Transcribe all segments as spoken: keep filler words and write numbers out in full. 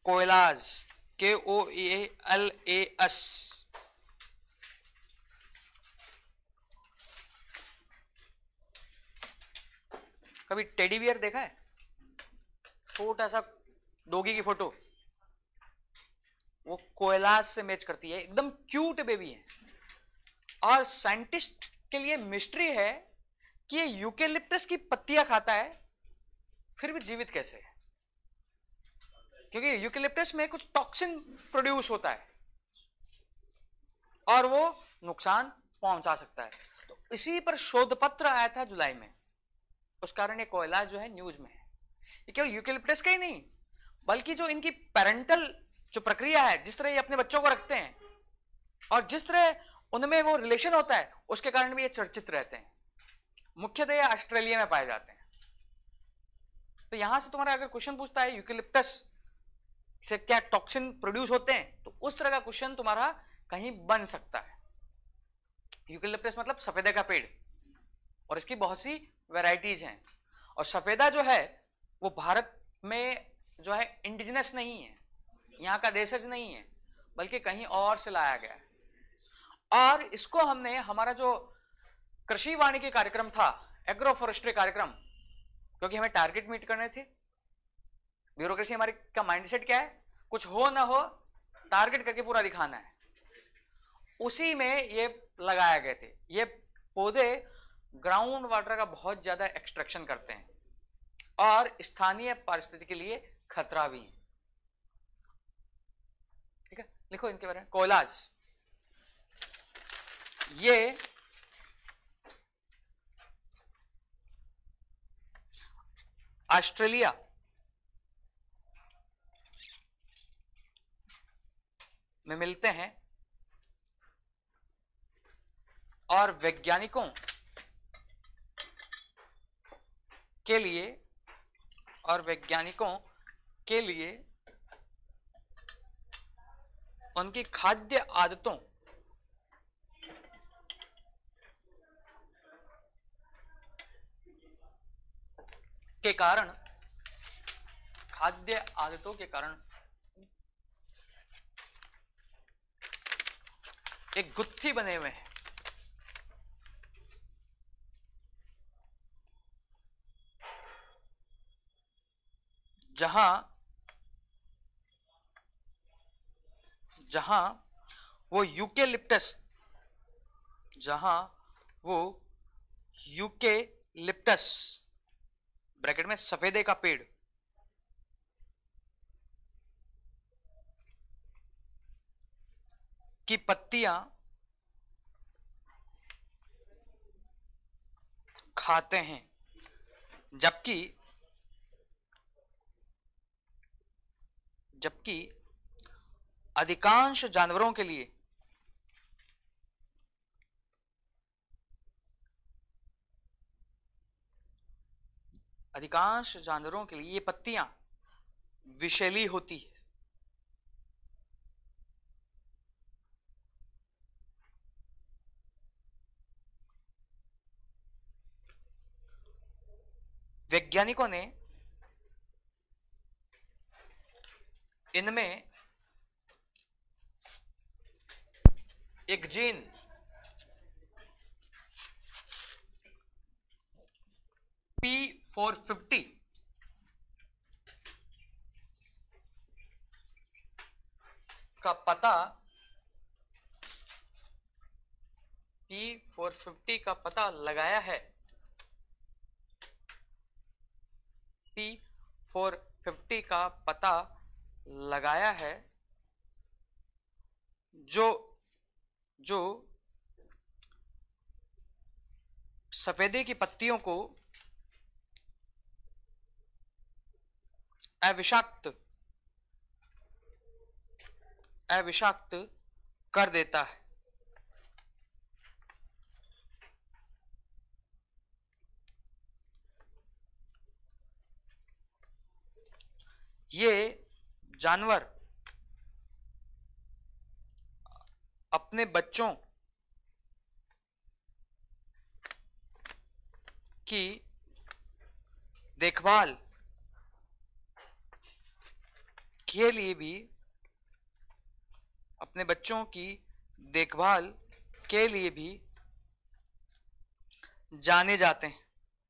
कोयलाज, K O A L A S. कभी teddy bear देखा है? छोटा सा डॉगी की फोटो, वो कोयलाज से मैच करती है, एकदम क्यूट बेबी है। और साइंटिस्ट के लिए मिस्ट्री है कि ये यूकेलिप्टस की पत्तियां खाता है फिर भी जीवित कैसे है, क्योंकि यूकेलिप्टस में कुछ टॉक्सिन प्रोड्यूस होता है और वो नुकसान पहुंचा सकता है। तो इसी पर शोध पत्र आया था जुलाई में, उस कारण ये कोयला जो है न्यूज में है। ये केवल यूकेलिप्टस का ही नहीं, बल्कि जो इनकी पेरेंटल जो प्रक्रिया है, जिस तरह ये अपने बच्चों को रखते हैं और जिस तरह उनमें वो रिलेशन होता है, उसके कारण भी ये चर्चित रहते हैं। मुख्यतः ये ऑस्ट्रेलिया में पाए जाते हैं। तो यहां से तुम्हारा अगर क्वेश्चन पूछता है यूकेलिप्टस से क्या टॉक्सिन प्रोड्यूस होते हैं, तो उस तरह का क्वेश्चन तुम्हारा कहीं बन सकता है। यूकेलिप्टस मतलब सफेदा का पेड़, और इसकी बहुत सी वैरायटीज हैं। और सफेदा जो है वो भारत में जो है इंडिजिनस नहीं है, यहाँ का देशज नहीं है, बल्कि कहीं और से लाया गया है। और इसको हमने, हमारा जो कृषि वानिकी कार्यक्रम था, एग्रो फॉरेस्ट्री कार्यक्रम, क्योंकि हमें टारगेट मीट करने थे, ब्यूरोक्रेसी हमारी का माइंडसेट क्या है, कुछ हो ना हो टारगेट करके पूरा दिखाना है, उसी में ये लगाए गए थे। ये पौधे ग्राउंड वाटर का बहुत ज्यादा एक्सट्रैक्शन करते हैं और स्थानीय परिस्थिति के लिए खतरा भी है। ठीक है, लिखो इनके बारे में। कोयलाज, ये ऑस्ट्रेलिया में मिलते हैं और वैज्ञानिकों के लिए और वैज्ञानिकों के लिए उनकी खाद्य आदतों के कारण खाद्य आदतों के कारण एक गुत्थी बने हुए हैं, जहां जहां वो यूकेलिप्टस जहां वो यूकेलिप्टस ब्रैकेट में सफेदे का पेड़ की पत्तियां खाते हैं, जबकि जबकि अधिकांश जानवरों के लिए अधिकांश जानवरों के लिए ये पत्तियां विषैली होती है। वैज्ञानिकों ने इनमें एक जीन पी फोर फिफ्टी का पता पी फोर फिफ्टी का पता लगाया है पी फोर फिफ्टी का पता लगाया है जो जो सफेदे की पत्तियों को अविषाक्त अविषाक्त कर देता है। ये जानवर अपने बच्चों की देखभाल के लिए भी, अपने बच्चों की देखभाल के लिए भी जाने जाते हैं।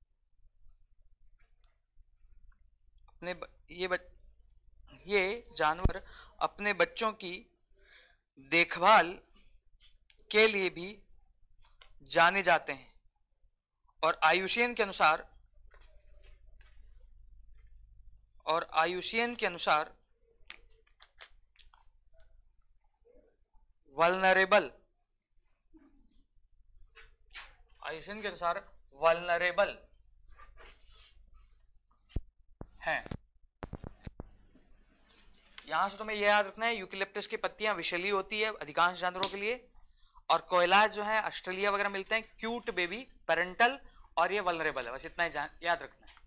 अपने ब, ये बच, ये जानवर अपने बच्चों की देखभाल के लिए भी जाने जाते हैं और आयुषीयन के अनुसार और आयुषीयन के अनुसार वल्नरेबल आयुषीयन के अनुसार वल्नरेबल हैं। यहां से तुम्हें यह याद रखना है, यूकेलिप्टस की पत्तियां विषैली होती है अधिकांश जानवरों के लिए, और कोयला जो है ऑस्ट्रेलिया वगैरह मिलते हैं क्यूट बेबी, पेरेंटल, और ये वल्नरेबल है। बस इतना ही याद रखना है।